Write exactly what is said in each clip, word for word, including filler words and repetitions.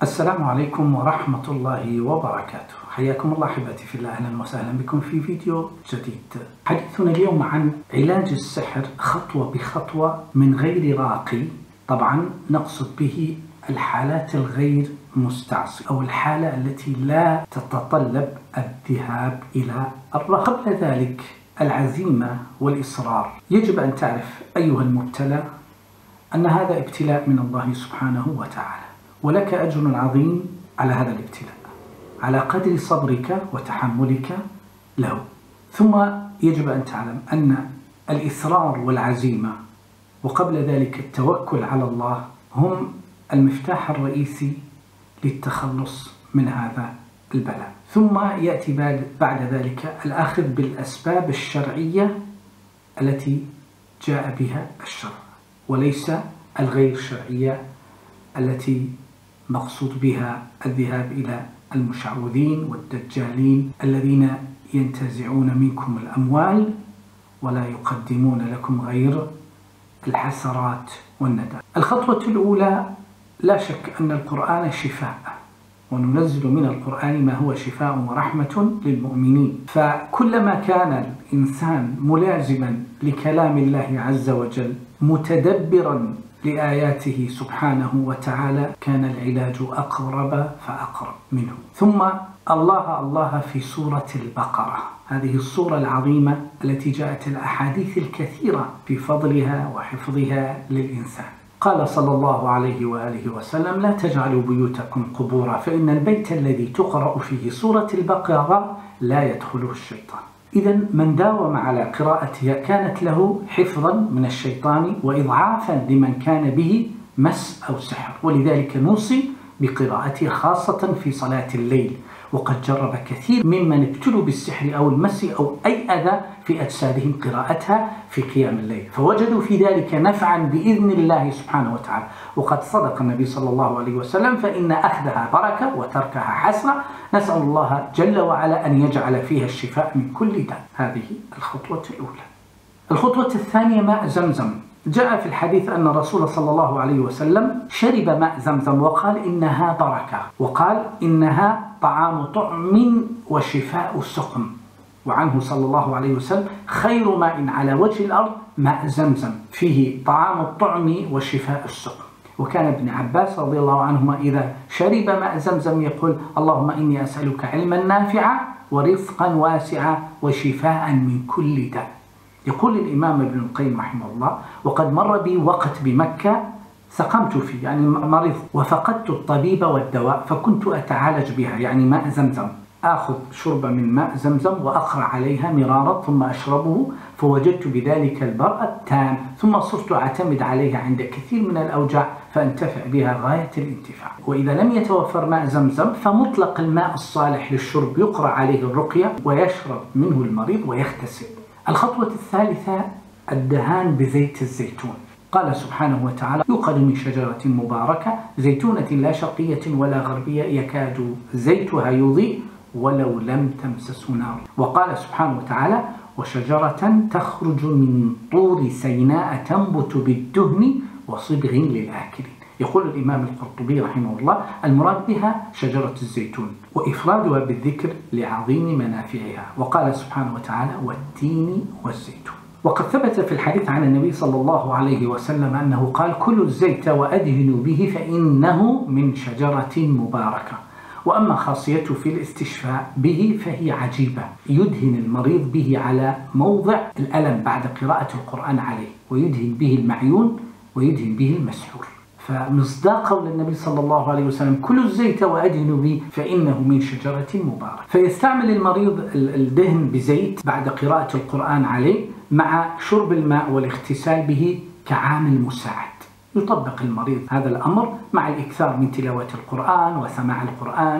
السلام عليكم ورحمة الله وبركاته. حياكم الله أحبتي في الله، أهلا وسهلا بكم في فيديو جديد. حديثنا اليوم عن علاج السحر خطوة بخطوة من غير راقي. طبعا نقصد به الحالات الغير مستعصية أو الحالة التي لا تتطلب الذهاب إلى الراقي. قبل ذلك العزيمة والإصرار. يجب أن تعرف أيها المبتلى أن هذا ابتلاء من الله سبحانه وتعالى، ولك أجر عظيم على هذا الابتلاء على قدر صبرك وتحملك له. ثم يجب أن تعلم أن الإصرار والعزيمة وقبل ذلك التوكل على الله هم المفتاح الرئيسي للتخلص من هذا البلاء. ثم يأتي بعد ذلك الأخذ بالأسباب الشرعية التي جاء بها الشرع، وليس الغير شرعية التي مقصود بها الذهاب إلى المشعوذين والدجالين الذين ينتزعون منكم الأموال ولا يقدمون لكم غير الحسرات والندى. الخطوة الأولى، لا شك أن القرآن شفاء، وننزل من القرآن ما هو شفاء ورحمة للمؤمنين. فكلما كان الإنسان ملازما لكلام الله عز وجل متدبرا لآياته سبحانه وتعالى كان العلاج أقرب فأقرب منه. ثم الله الله في سورة البقرة، هذه السورة العظيمة التي جاءت الأحاديث الكثيرة في فضلها وحفظها للإنسان. قال صلى الله عليه وآله وسلم: لا تجعلوا بيوتكم قبورا فإن البيت الذي تقرأ فيه سورة البقرة لا يدخله الشيطان. إذا من داوم على قراءتها كانت له حفظا من الشيطان وإضعافا لمن كان به مس أو سحر، ولذلك نوصي بقراءتها خاصة في صلاة الليل. وقد جرب كثير ممن ابتلوا بالسحر أو المس أو أي أذى في أجسادهم قراءتها في قيام الليل، فوجدوا في ذلك نفعا بإذن الله سبحانه وتعالى. وقد صدق النبي صلى الله عليه وسلم: فإن أخذها بركة وتركها حسرة. نسأل الله جل وعلا أن يجعل فيها الشفاء من كل داء. هذه الخطوة الأولى. الخطوة الثانية ماء زمزم. جاء في الحديث أن الرسول صلى الله عليه وسلم شرب ماء زمزم وقال إنها بركة، وقال إنها طعام طعم وشفاء سقم. وعنه صلى الله عليه وسلم: خير ماء على وجه الأرض ماء زمزم فيه طعام الطعم وشفاء السقم. وكان ابن عباس رضي الله عنهما إذا شرب ماء زمزم يقول: اللهم إني أسألك علما نافعا ورزقا واسعا وشفاء من كل داء. يقول الإمام ابن القيم رحمه الله: وقد مر بي وقت بمكة سقمت فيه، يعني مرض، وفقدت الطبيب والدواء فكنت أتعالج بها، يعني ماء زمزم. آخذ شربة من ماء زمزم وأقرأ عليها مرارا ثم أشربه، فوجدت بذلك البرء التام، ثم صرت أعتمد عليها عند كثير من الأوجاع فأنتفع بها غاية الانتفاع. وإذا لم يتوفر ماء زمزم فمطلق الماء الصالح للشرب يقرأ عليه الرقية ويشرب منه المريض ويغتسل. الخطوة الثالثة الدهان بزيت الزيتون. قال سبحانه وتعالى: يوقد من شجرة مباركة زيتونة لا شرقية ولا غربية يكاد زيتها يضيء ولو لم تمسسه نار. وقال سبحانه وتعالى: وشجرة تخرج من طور سيناء تنبت بالدهن وصبغ للآكلين. يقول الإمام القرطبي رحمه الله: المراد بها شجرة الزيتون، وإفرادها بالذكر لعظيم منافعها. وقال سبحانه وتعالى: والتين والزيتون. وقد ثبت في الحديث عن النبي صلى الله عليه وسلم أنه قال: كلوا الزيت وأدهنوا به فإنه من شجرة مباركة. وأما خاصيته في الاستشفاء به فهي عجيبة. يدهن المريض به على موضع الألم بعد قراءة القرآن عليه، ويدهن به المعيون، ويدهن به المسحور. فمصداق قول النبي صلى الله عليه وسلم: كلوا الزيت وأدهنوا به فإنه من شجرة مباركة. فيستعمل المريض الدهن بزيت بعد قراءة القرآن عليه مع شرب الماء والاغتسال به كعامل مساعد. يطبق المريض هذا الأمر مع الإكثار من تلاوة القرآن وسماع القرآن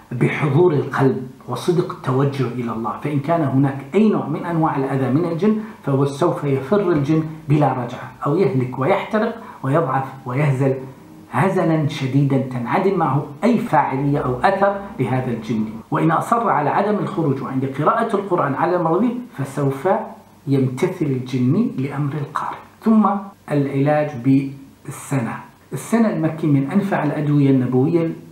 بحضور القلب وصدق التوجه إلى الله. فإن كان هناك أي نوع من أنواع الأذى من الجن فهو سوف يفر الجن بلا رجعة، أو يهلك ويحترق ويضعف ويهزل هزلا شديدا تنعدم معه أي فاعلية أو أثر لهذا الجن. وإن أصر على عدم الخروج عند قراءة القرآن على المريض فسوف يمتثل الجن لأمر القارئ. ثم العلاج بالسنة. السنة المكي من أنفع الأدوية النبوية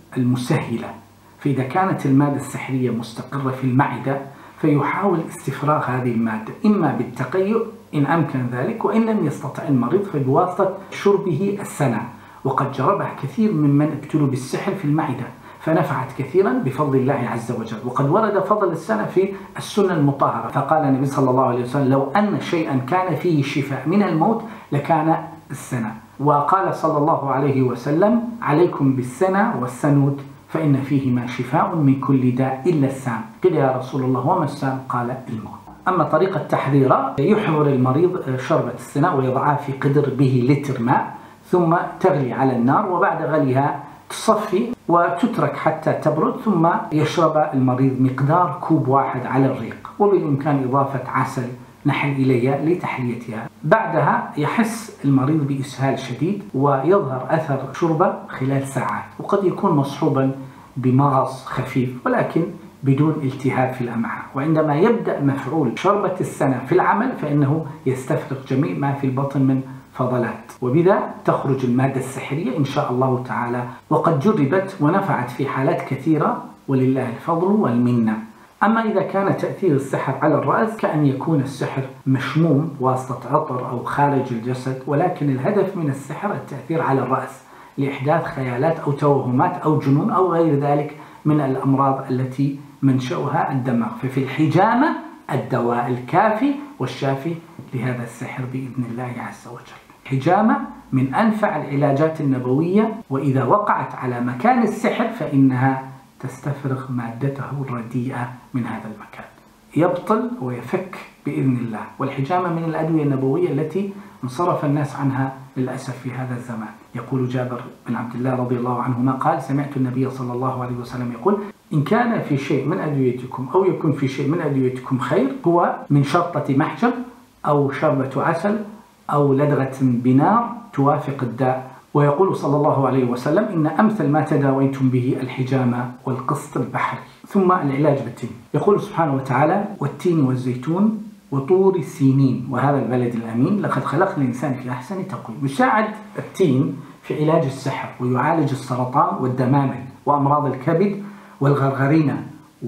المسهلة. فإذا كانت المادة السحرية مستقرة في المعدة فيحاول استفراغ هذه المادة إما بالتقيؤ إن أمكن ذلك، وإن لم يستطع المريض فبواسطة شربه السنة. وقد جربها كثير ممن ابتلوا بالسحر في المعدة فنفعت كثيرا بفضل الله عز وجل. وقد ورد فضل السنة في السنة المطهرة، فقال النبي صلى الله عليه وسلم: لو أن شيئا كان فيه شفاء من الموت لكان السنة. وقال صلى الله عليه وسلم: عليكم بالسنة والسنود فإن فيهما شفاء من كل داء إلا السام. قيل: يا رسول الله وما السام؟ قال: الموت. أما طريقة تحضيرها: يحضر المريض شربة السنة ويضعها في قدر به لتر ماء، ثم تغلي على النار، وبعد غليها تصفي وتترك حتى تبرد، ثم يشرب المريض مقدار كوب واحد على الريق، وبالإمكان إضافة عسل نحل إليها لتحليتها. بعدها يحس المريض بإسهال شديد ويظهر أثر شربه خلال ساعات، وقد يكون مصحوبا بمغص خفيف ولكن بدون التهاب في الأمعاء. وعندما يبدأ مفعول شربة السنة في العمل فإنه يستفرغ جميع ما في البطن من فضلات، وبذا تخرج المادة السحرية إن شاء الله تعالى. وقد جربت ونفعت في حالات كثيرة ولله الفضل والمنة. أما إذا كان تأثير السحر على الرأس كأن يكون السحر مشموم واسطة عطر أو خارج الجسد، ولكن الهدف من السحر التأثير على الرأس لإحداث خيالات أو توهمات أو جنون أو غير ذلك من الأمراض التي منشأها الدماغ. ففي الحجامة الدواء الكافي والشافي لهذا السحر بإذن الله عز وجل. الحجامة من أنفع العلاجات النبوية، وإذا وقعت على مكان السحر فإنها تستفرغ مادته الرديئة من هذا المكان، يبطل ويفك بإذن الله. والحجامة من الأدوية النبوية التي انصرف الناس عنها للأسف في هذا الزمان. يقول جابر بن عبد الله رضي الله عنهما قال: سمعت النبي صلى الله عليه وسلم يقول: إن كان في شيء من أدويتكم أو يكون في شيء من أدويتكم خير هو من شرطة محجم أو شربة عسل أو لدغة بنار توافق الداء. ويقول صلى الله عليه وسلم: إن أمثل ما تداويتم به الحجامة والقسط البحري. ثم العلاج بالتين. يقول سبحانه وتعالى: والتين والزيتون وطور سينين وهذا البلد الأمين لقد خلقنا الإنسان في أحسن تقويم. يساعد التين في علاج السحر ويعالج السرطان والدمامل وأمراض الكبد والغرغرينة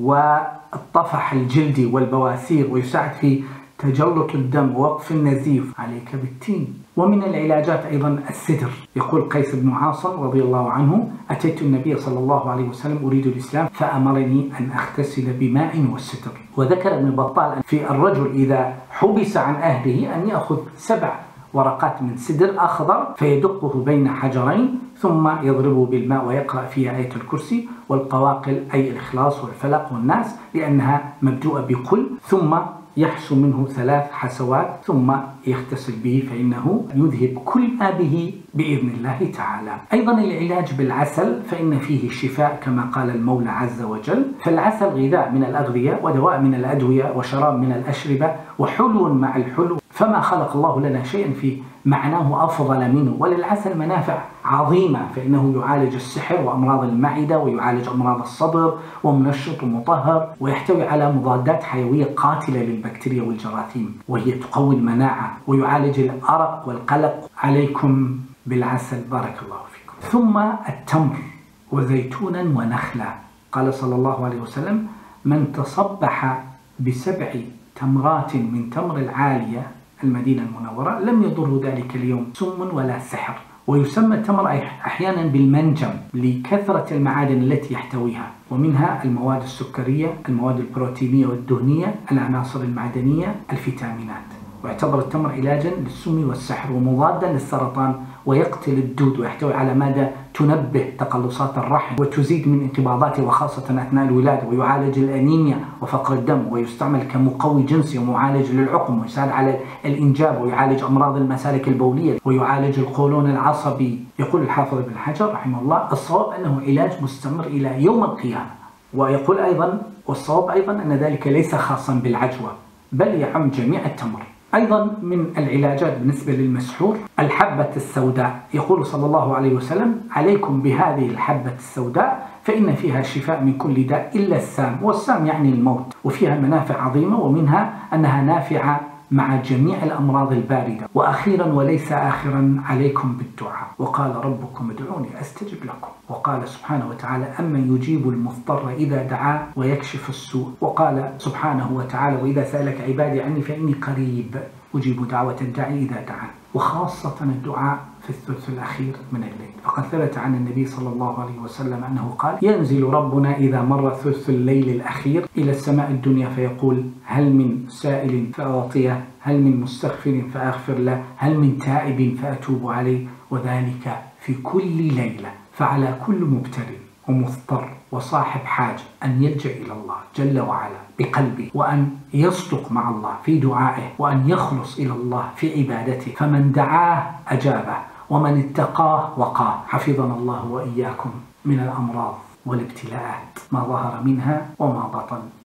والطفح الجلدي والبواسير، ويساعد في تجلط الدم ووقف النزيف. عليك بالتين. ومن العلاجات أيضا السدر. يقول قيس بن عاصم رضي الله عنه: أتيت النبي صلى الله عليه وسلم أريد الإسلام فأمرني أن أغتسل بماء والسدر. وذكر ابن بطال في الرجل إذا حبس عن أهله أن يأخذ سبع ورقات من سدر أخضر فيدقه بين حجرين ثم يضربه بالماء ويقرأ فيها آية الكرسي والقواقل أي الإخلاص والفلق والناس، لأنها مبدوءة بقل، ثم يحسو منه ثلاث حسوات ثم يغتسل به فإنه يذهب كل ما به بإذن الله تعالى. أيضا العلاج بالعسل فإن فيه الشفاء كما قال المولى عز وجل. فالعسل غذاء من الأغذية ودواء من الأدوية وشراب من الأشربة وحلو مع الحلو، فما خلق الله لنا شيئا في معناه أفضل منه. وللعسل منافع عظيمة، فإنه يعالج السحر وأمراض المعدة ويعالج أمراض الصدر ومنشط ومطهر، ويحتوي على مضادات حيوية قاتلة للبكتيريا والجراثيم وهي تقوي المناعة ويعالج الأرق والقلق. عليكم بالعسل بارك الله فيكم. ثم التمر وزيتونا ونخلا. قال صلى الله عليه وسلم: من تصبح بسبع تمرات من تمر العالية المدينة المنورة لم يضره ذلك اليوم سم ولا سحر. ويسمى التمر أحيانا بالمنجم لكثرة المعادن التي يحتويها، ومنها المواد السكرية، المواد البروتينية والدهنية، العناصر المعدنية، الفيتامينات. ويعتبر التمر علاجا للسم والسحر ومضادا للسرطان ويقتل الدود، ويحتوي على مادة تنبه تقلصات الرحم وتزيد من انقباضاته وخاصة أثناء الولادة، ويعالج الأنيميا وفقر الدم، ويستعمل كمقوي جنسي ومعالج للعقم ويساعد على الإنجاب، ويعالج أمراض المسالك البولية، ويعالج القولون العصبي. يقول الحافظ ابن حجر رحمه الله: الصواب أنه علاج مستمر إلى يوم القيامة. ويقول أيضا: والصواب أيضا أن ذلك ليس خاصا بالعجوة بل يعم جميع التمر. أيضا من العلاجات بالنسبة للمسحور الحبة السوداء. يقول صلى الله عليه وسلم: عليكم بهذه الحبة السوداء فإن فيها شفاء من كل داء إلا السام. والسام يعني الموت، وفيها منافع عظيمة، ومنها أنها نافعة مع جميع الأمراض الباردة. وأخيرا وليس آخرا عليكم بالدعاء. وقال ربكم ادعوني أستجب لكم. وقال سبحانه وتعالى أمن يجيب المضطر إذا دعاه ويكشف السوء. وقال سبحانه وتعالى وإذا سألك عبادي عني فإني قريب أجيب دعوة الداعي إذا دعان. وخاصة الدعاء في الثلث الأخير من الليل، فقد ثبت عن النبي صلى الله عليه وسلم أنه قال ينزل ربنا إذا مر ثلث الليل الأخير إلى السماء الدنيا فيقول هل من سائل فأعطيه، هل من مستغفر فأغفر له، هل من تائب فأتوب عليه، وذلك في كل ليلة. فعلى كل مبتل ومضطر وصاحب حاجة أن يلجأ إلى الله جل وعلا بقلبه، وأن يصدق مع الله في دعائه، وأن يخلص إلى الله في عبادته، فمن دعاه أجابه، ومن اتقاه وقاه. حفظنا الله وإياكم من الأمراض والابتلاءات ما ظهر منها وما بطن.